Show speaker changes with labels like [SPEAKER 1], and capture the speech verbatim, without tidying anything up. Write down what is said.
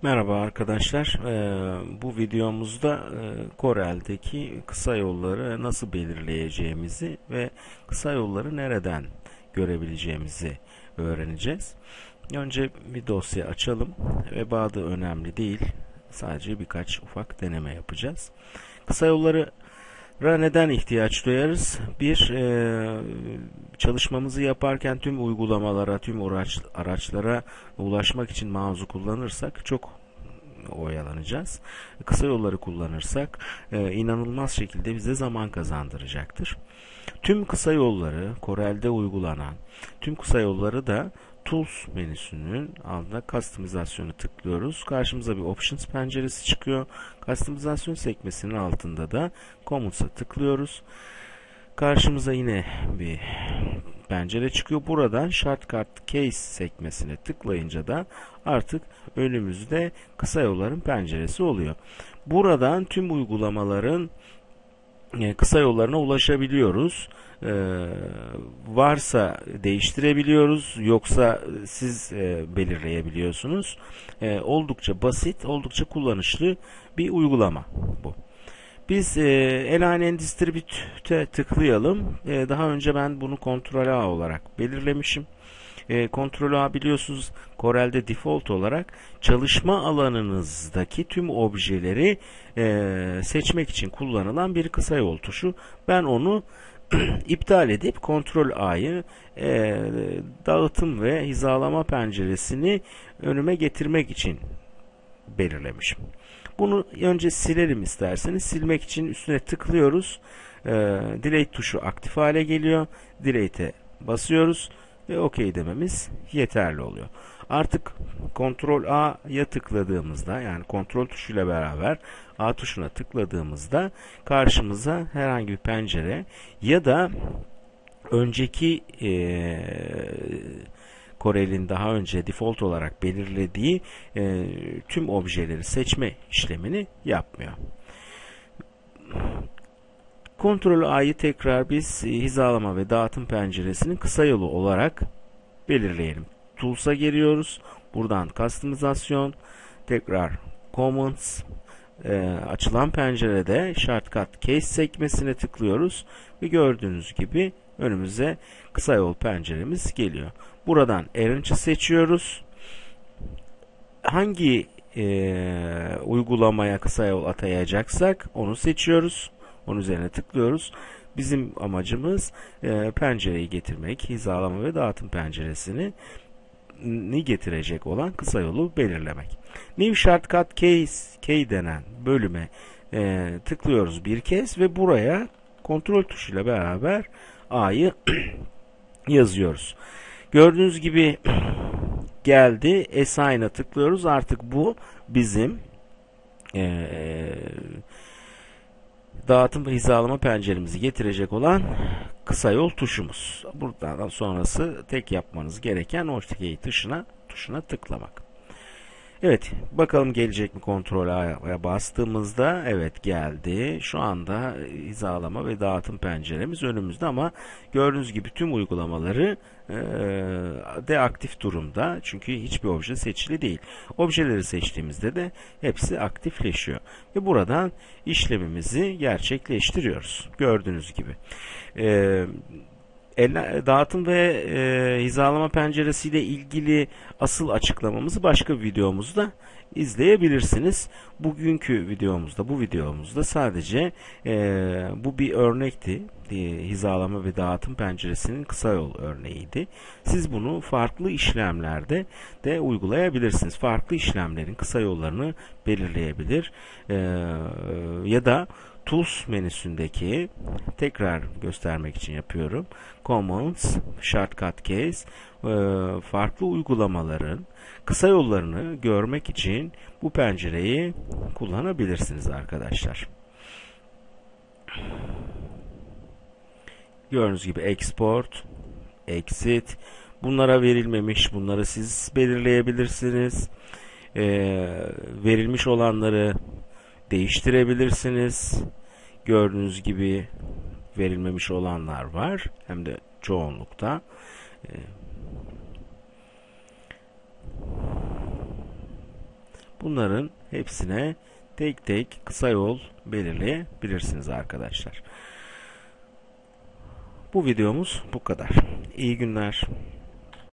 [SPEAKER 1] Merhaba arkadaşlar. Ee, bu videomuzda e, Corel'deki kısa yolları nasıl belirleyeceğimizi ve kısa yolları nereden görebileceğimizi öğreneceğiz. Önce bir dosya açalım ve bazı önemli değil. Sadece birkaç ufak deneme yapacağız. Kısa yolları neden ihtiyaç duyarız? Bir, e, çalışmamızı yaparken tüm uygulamalara, tüm araç, araçlara ulaşmak için mouse'u kullanırsak çok oyalanacağız. Kısa yolları kullanırsak e, inanılmaz şekilde bize zaman kazandıracaktır. Tüm kısa yolları, Corel'de uygulanan tüm kısa yolları da Tools menüsünün altında Customizasyon'u tıklıyoruz. Karşımıza bir Options penceresi çıkıyor. Customizasyon sekmesinin altında da Common's'a tıklıyoruz. Karşımıza yine bir pencere çıkıyor. Buradan Shortcut Case sekmesine tıklayınca da artık önümüzde kısa yolların penceresi oluyor. Buradan tüm uygulamaların kısa yollarına ulaşabiliyoruz. Ee, varsa değiştirebiliyoruz, yoksa siz e, belirleyebiliyorsunuz. Ee, oldukça basit, oldukça kullanışlı bir uygulama bu. Biz e, Align and Distribute'e tıklayalım. E, daha önce ben bunu Ctrl A olarak belirlemişim. E, Ctrl A biliyorsunuz Corel'de default olarak çalışma alanınızdaki tüm objeleri e, seçmek için kullanılan bir kısa yol tuşu. Ben onu iptal edip Ctrl A'yı e, dağıtım ve hizalama penceresini önüme getirmek için belirlemişim. Bunu önce silerim isterseniz. Silmek için üstüne tıklıyoruz. E, Delete tuşu aktif hale geliyor. Delete'e basıyoruz ve OK dememiz yeterli oluyor. Artık Ctrl A'ya tıkladığımızda, yani Ctrl tuşuyla beraber A tuşuna tıkladığımızda karşımıza herhangi bir pencere ya da önceki ee, Corel'in daha önce default olarak belirlediği e, tüm objeleri seçme işlemini yapmıyor. Ctrl A'yı tekrar biz hizalama ve dağıtım penceresinin kısa yolu olarak belirleyelim. Tools'a giriyoruz. Buradan Customizasyon, tekrar Commons, e, açılan pencerede Shortcut Case sekmesine tıklıyoruz ve gördüğünüz gibi önümüze kısa yol penceremiz geliyor. Buradan Arrange'ı seçiyoruz. Hangi e, uygulamaya kısa yol atayacaksak onu seçiyoruz. Onun üzerine tıklıyoruz. Bizim amacımız e, pencereyi getirmek, hizalama ve dağıtım penceresini ni getirecek olan kısa yolu belirlemek. New Shortcut Case Key denen bölüme e, tıklıyoruz bir kez ve buraya kontrol tuşuyla beraber A'yı yazıyoruz. Gördüğünüz gibi geldi. Assign'a tıklıyoruz. Artık bu bizim e, dağıtım ve hizalama penceremizi getirecek olan kısa yol tuşumuz. Buradan sonrası tek yapmanız gereken OK tuşuna, tuşuna tıklamak. Evet, bakalım gelecek mi? Ctrl A'ya bastığımızda evet geldi. Şu anda hizalama ve dağıtım penceremiz önümüzde ama gördüğünüz gibi tüm uygulamaları e, deaktif durumda. Çünkü hiçbir obje seçili değil. Objeleri seçtiğimizde de hepsi aktifleşiyor. Ve buradan işlemimizi gerçekleştiriyoruz. Gördüğünüz gibi. E, Dağıtım ve e, hizalama penceresiyle ilgili asıl açıklamamızı başka bir videomuzda izleyebilirsiniz. Bugünkü videomuzda, bu videomuzda sadece e, bu bir örnekti. E, hizalama ve dağıtım penceresinin kısa yol örneğiydi. Siz bunu farklı işlemlerde de uygulayabilirsiniz. Farklı işlemlerin kısa yollarını belirleyebilir e, ya da Tools menüsündeki, tekrar göstermek için yapıyorum, Commons, Shortcut Case, farklı uygulamaların kısa yollarını görmek için bu pencereyi kullanabilirsiniz arkadaşlar. Gördüğünüz gibi Export, Exit, bunlara verilmemiş, bunları siz belirleyebilirsiniz. E, verilmiş olanları değiştirebilirsiniz. Gördüğünüz gibi verilmemiş olanlar var. Hem de çoğunlukta. bunların hepsine tek tek kısa yol belirleyebilirsiniz arkadaşlar. Bu videomuz bu kadar. İyi günler.